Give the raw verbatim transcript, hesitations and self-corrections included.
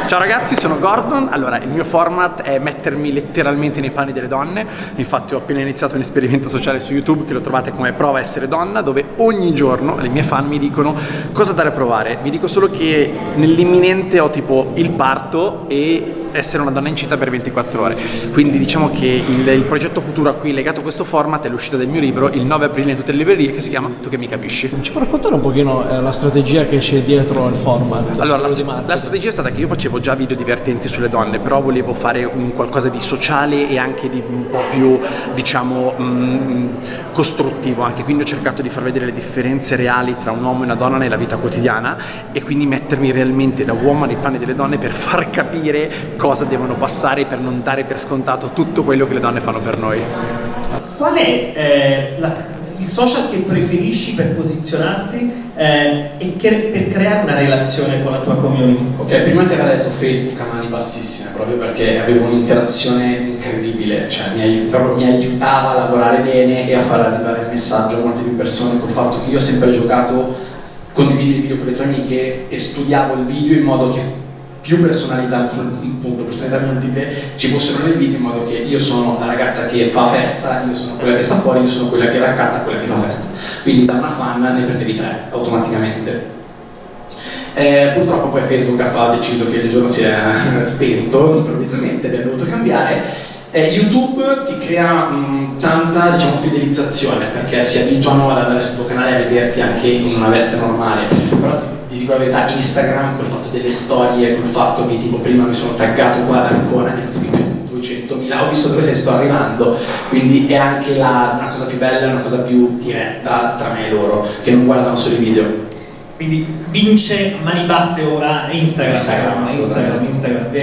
Ciao ragazzi, sono Gordon. Allora, il mio format è mettermi letteralmente nei panni delle donne. Infatti ho appena iniziato un esperimento sociale su YouTube che lo trovate come Prova a essere donna, dove ogni giorno le mie fan mi dicono cosa dare a provare. Vi dico solo che nell'imminente ho tipo il parto e essere una donna incinte per ventiquattro ore. Quindi diciamo che il, il progetto futuro a cui è legato questo format è l'uscita del mio libro il nove aprile in tutte le librerie, che si chiama Tu che mi capisci. Ci puoi raccontare un pochino eh, la strategia che c'è dietro il format? Allora, la, la strategia è stata che io facevo già video divertenti sulle donne, però volevo fare un qualcosa di sociale e anche di un po' più, diciamo, mh, costruttivo anche, quindi ho cercato di far vedere le differenze reali tra un uomo e una donna nella vita quotidiana e quindi mettermi realmente da uomo nei panni delle donne per far capire cosa devono passare, per non dare per scontato tutto quello che le donne fanno per noi. Qual è eh, la, il social che preferisci per posizionarti eh, e che, per creare una relazione con la tua community? Ok, prima ti aveva detto Facebook a mani bassissime, proprio perché avevo un'interazione incredibile, cioè mi, proprio mi aiutava a lavorare bene e a far arrivare il messaggio a molte più persone, col fatto che io ho sempre giocato, condividi il video con le tue amiche e studiavo il video in modo che più personalità, appunto, personalità multiple ci fossero nel video, in modo che io sono la ragazza che fa festa, io sono quella che sta fuori, io sono quella che raccatta, quella che fa festa. Quindi da una fan ne prendevi tre automaticamente. Eh, purtroppo poi Facebook ha deciso che il giorno si è spento improvvisamente, abbiamo dovuto cambiare. Eh, YouTube ti crea mh, tanta, diciamo, fidelizzazione, perché si abituano ad andare sul tuo canale a vederti anche in una veste normale, però ti, ti dico la verità, Instagram col fatto delle storie, col fatto che tipo prima mi sono taggato qua ad Ancona, mi hanno scritto duecentomila, ho visto dove sei, sto arrivando, quindi è anche la, una cosa più bella, una cosa più diretta tra me e loro, che non guardano solo i video. Quindi vince a mani basse ora Instagram. Instagram, Instagram, Instagram.